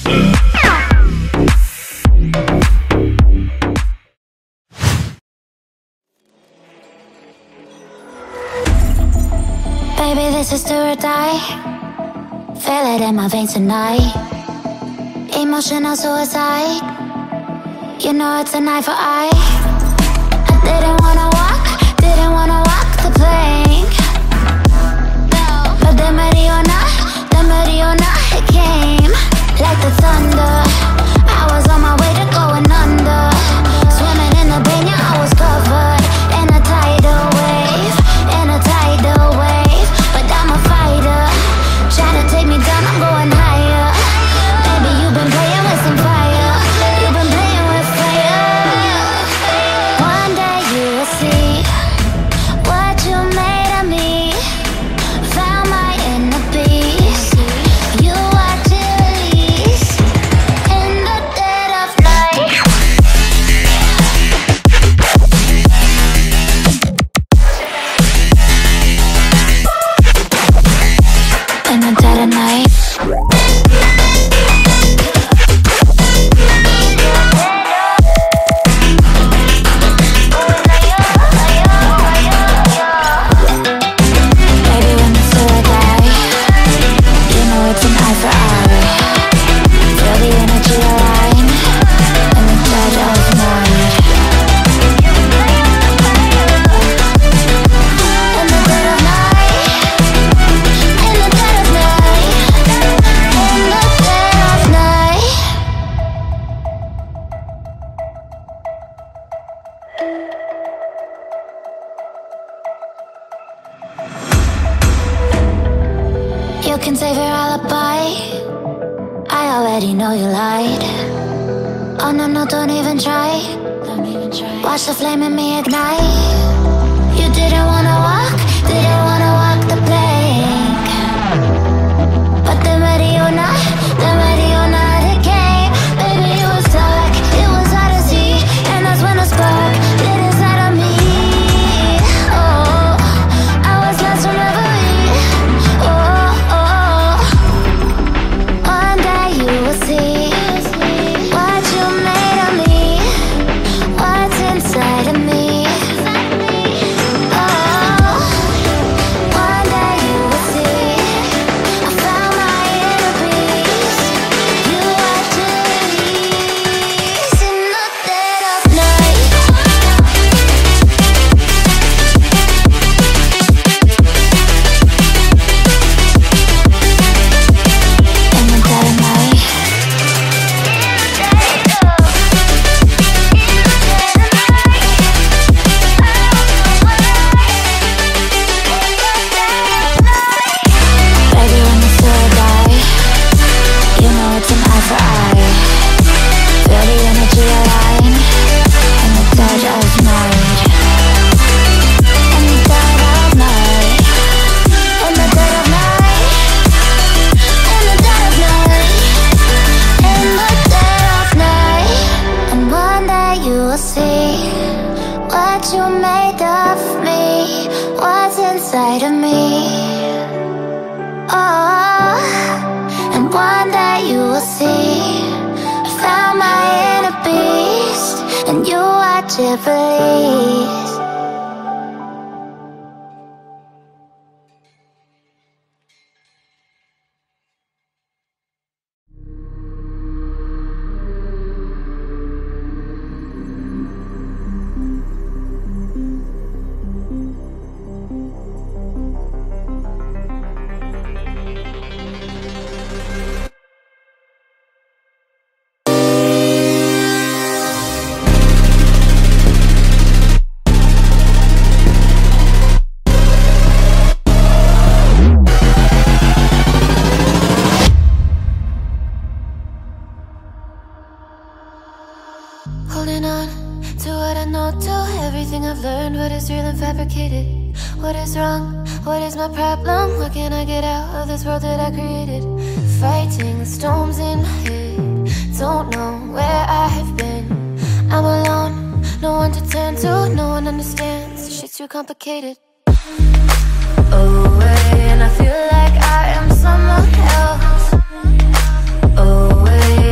Baby, this is do or die. Feel it in my veins tonight. Emotional suicide. You know it's an eye for eye. I didn't wanna walk the plank. But the Mariona, it came like the thunder. I was on my way to going under. Swimming in the banya, I was covered in a tidal wave, But I'm a fighter, try to take me down, I'm going higher. Baby, you've been playing with some fire. You've been playing with fire. One day you will see what you made of me. Found my inner peace. You watch it release in the dead of night. In the dead of night. Baby, when it's do or die, you know it's an eye for eye. Feel the energy align in the dead of night. In the dead of night. In the dead of night. In the dead of night. You can save your alibi. I already know you lied. Oh no, no, don't even try. Watch the flame in me ignite. You didn't wanna walk the plank. But the Mariona, it came. Baby, it was dark, it was hard to see. And that's when a spark lit inside of me. Oh, I was lost from reverie. One day you will see what you made of me, what's inside of me. One day you will see I found my inner peace. You watch it release in the dead of night. In the dead of night. Baby, when it's do or die, you know it's an eye for eye. Feel the energy align in the dead of night. In the dead of night. In the dead of night. In the dead of night. In the dead of night. And one day you will see what you made of me, what's inside of me. Oh, and one day you will see I found my inner beast, and you watch it release. Holding on to what I know, to everything I've learned. What is real and fabricated? What is wrong? What is my problem? What can I get out of this world that I created? Fighting the storms in my head. Don't know where I have been. I'm alone, no one to turn to. No one understands, shit's too complicated. Away, and I feel like I am someone else. Away,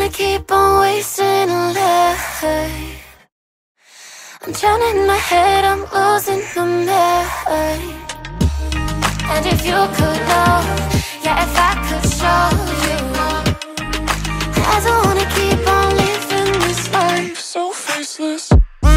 wanna keep on wasting a life. I'm drowning in my head, I'm losing the mind. And if you could know, yeah, if I could show you, I don't wanna keep on living this life so faceless.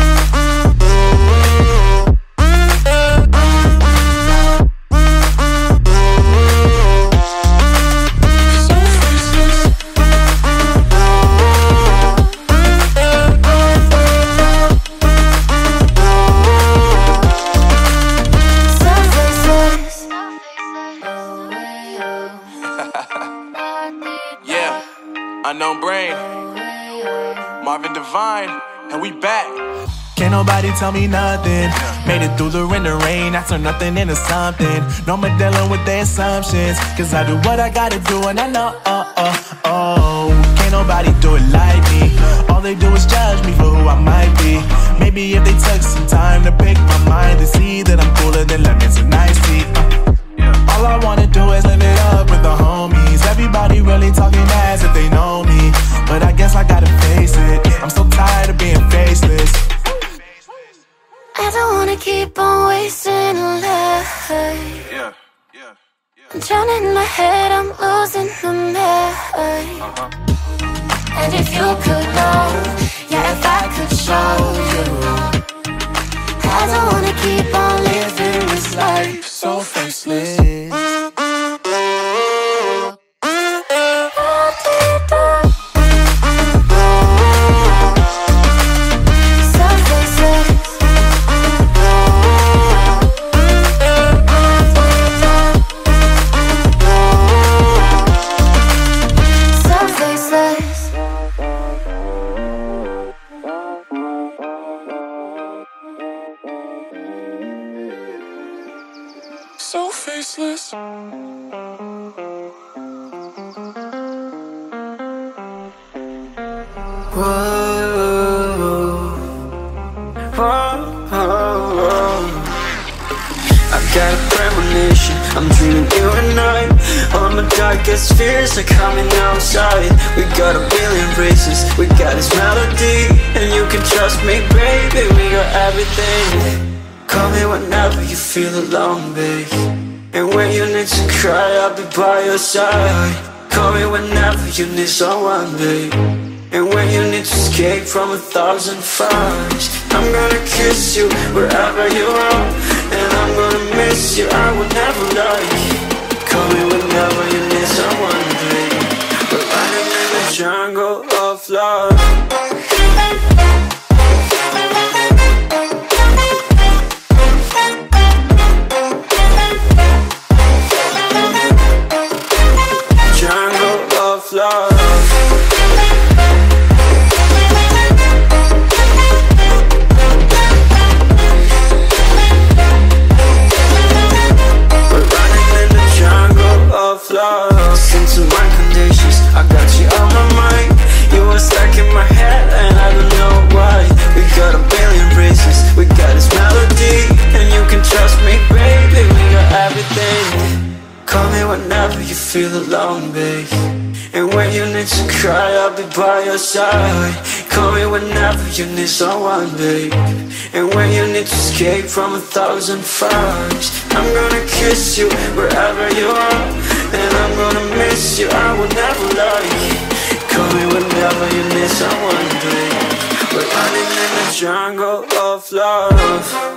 Unknown Brain, Marvin Divine, and we back. Can't nobody tell me nothing. Made it through the rain and rain, I turn nothing into something. No more dealing with their assumptions, cause I do what I gotta do and I know, can't nobody do it like me. All they do is judge me for who I might be. Maybe if they took some time to pick my mind, they see that I'm cooler than lemons and iced tea. All I wanna do is live it up with the homies. Everybody really talking as if they know me, but I guess I gotta face it. I'm so tired of being faceless. I don't wanna keep on wasting a life. I'm drowning in my head, I'm losing the mind. And if you could know, yeah, if I could show you, I don't wanna keep on living this life so faceless. So faceless. I got a premonition, I'm dreaming you and I. All my darkest fears are coming outside. We got a billion races, we got this melody, and you can trust me, baby, we got everything. Call me whenever you feel alone, babe, and when you need to cry, I'll be by your side. Call me whenever you need someone, babe, and when you need to escape from 1,000 fires. I'm gonna kiss you wherever you are, and I'm gonna miss you, I will never lie. Call me whenever you need someone, babe. We're running in the jungle of love. Listen to my conditions, I got you on my mind. You were stuck in my head and I don't know why. We got a billion races, we got this melody, and you can trust me, baby, we got everything. Call me whenever you feel alone, babe, and when you need to cry, I'll be by your side. Call me whenever you need someone, babe, and when you need to escape from 1,000 fires. I'm gonna kiss you wherever you are, and I'm gonna miss you, I will never lie. Call me whenever you need someone, babe. We're running in the jungle of love.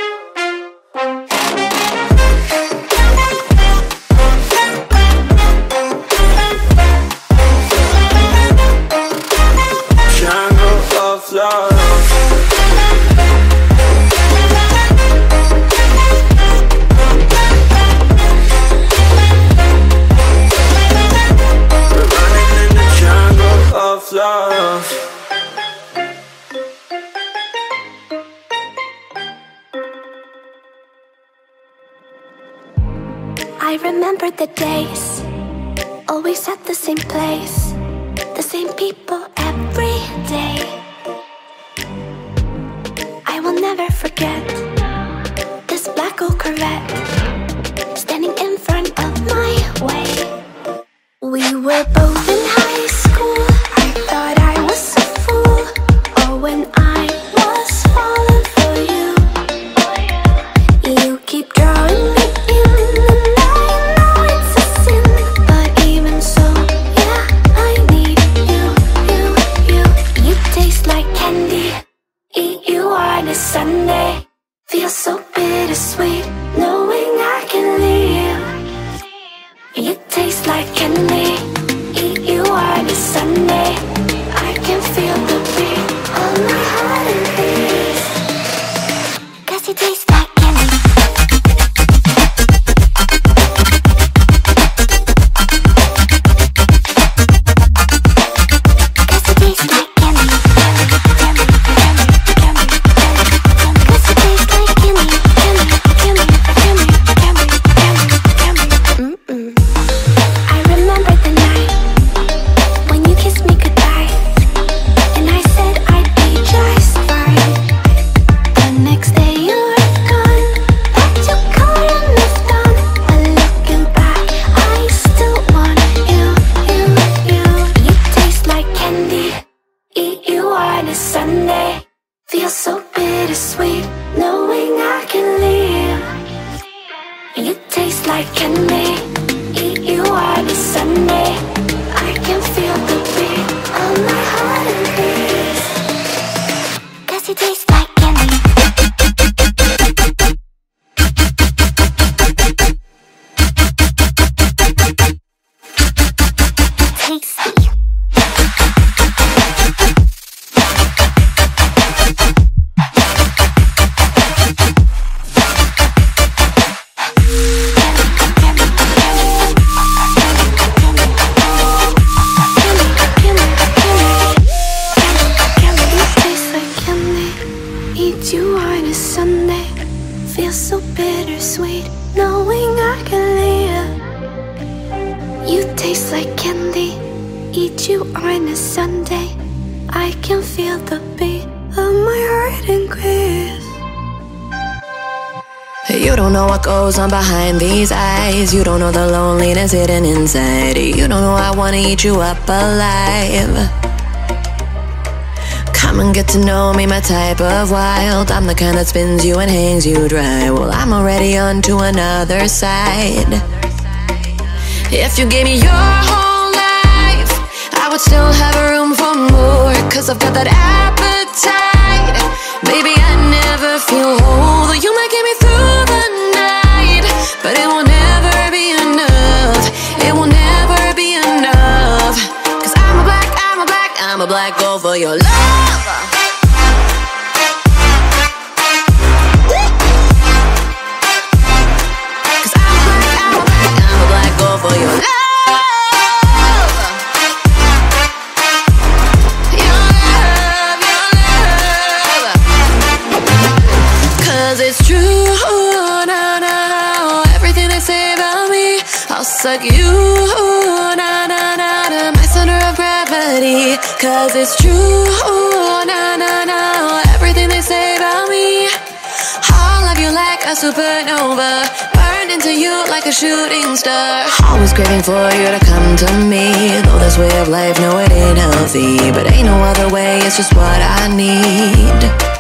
Love. We're running in the jungle of love. I remember the days, always at the same place, the same people every day. I will never forget this black old Corvette standing in front of my way. We were both in high school, Sunday. Feels so bittersweet, knowing I can leave. You taste like candy, eat you on a Sunday. I can feel the beat on my heart and beats. 'Cause you taste like candy. Sunday feels so bittersweet, knowing I can leave. You taste like candy, eat you on a Sunday. I can feel the beat on my heart and beats. 'Cause you taste like candy. Tasty. You on a Sunday, feels so bittersweet, knowing I can leave. You taste like candy, eat you on a Sunday. I can feel the beat of my heart increase. You don't know what goes on behind these eyes. You don't know the loneliness hidden inside. You don't know I wanna eat you up alive. Come and get to know me, my type of wild. I'm the kind that spins you and hangs you dry. Well, I'm already on to another side. If you gave me your whole life, I would still have room for more. 'Cause I've got that appetite. Baby, I never feel whole. You might get me through the night, but it will never be enough. It will never be enough. 'Cause I'm a black gold for your love. For your love, your love. 'Cause it's true, no, no, no. Everything they say about me, I'll suck you, no, no, no, to my center of gravity. 'Cause it's true, no, no, no. Everything they say about me, I'll love you like a supernova, burned into you like a shooting star. Always craving for you to come to me. Though this way of life, no, it ain't healthy, but ain't no other way, it's just what I need.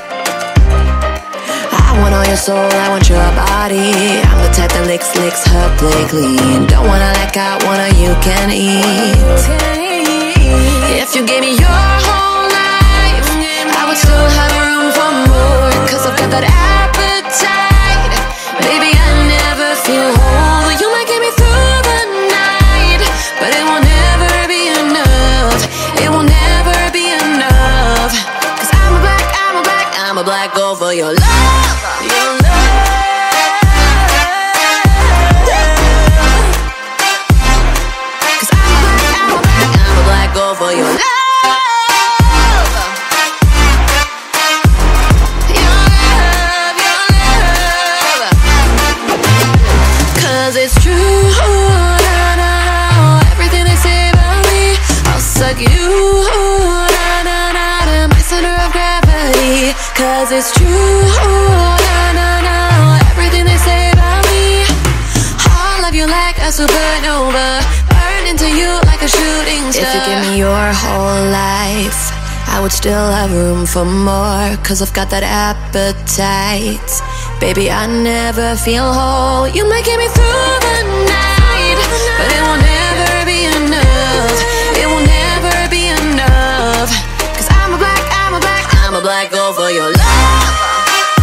I want all your soul, I want your body. I'm the type that licks her play clean. Don't wanna let out, one of you can eat. If you gave me your whole life, I would still have room for more. 'Cause I've got that appetite. Baby, I never feel whole. You might get me through the night, but it will never be enough. It will never be enough. 'Cause I'm a black gold for your love. Your love. 'Cause I'm a black gold for your love. It's true, no, no, no. Everything they say about me, I'll suck you, no, no, no, to my center of gravity. 'Cause it's true, no, no, no. Everything they say about me, I'll love you like a supernova, burn into you like a shooting star. If you give me your whole life, I would still have room for more. 'Cause I've got that appetite. Baby, I never feel whole. You might get me through the night, but it will never be enough. It will never be enough. 'Cause I'm a black gold for your love.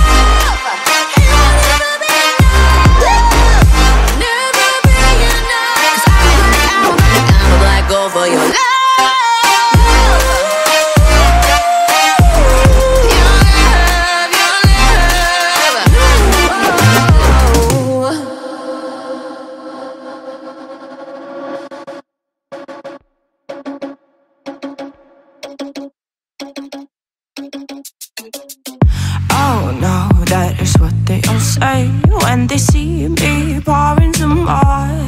they all say when they see me pouring some more.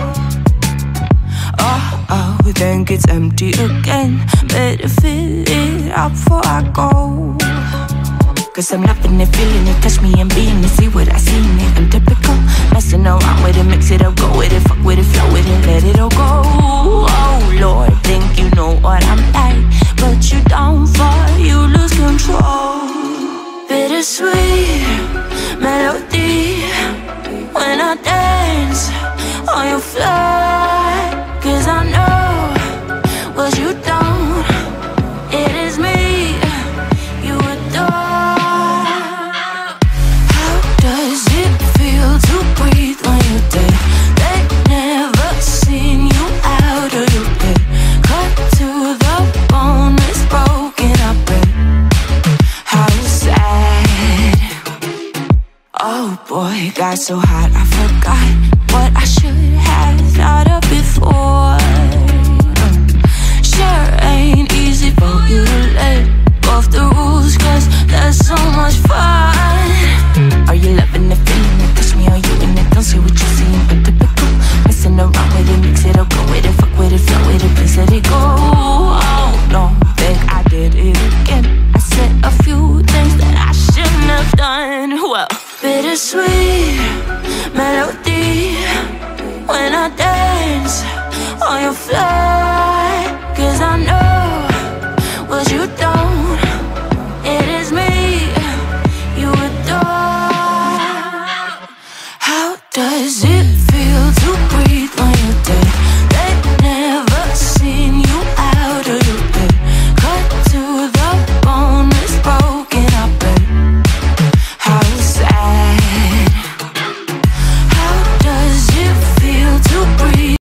Oh, then gets empty again. Better fill it up before I go. Cause I'm loving it, feeling it, touch me and being it. See what I see in it, I'm typical. Messing around with it, mix it up, go with it. Fuck with it, flow with it, let it all go. Oh Lord, think you know what I'm like, but you don't fall, you lose control. Bittersweet melody when I dance on your floor. Cause I know what you don't, it is me you adore. How does it feel to breathe when you're dead? They never seen you out of your bed. Cut to the bone, it's broken up red. How sad. Oh boy, got so hot I forgot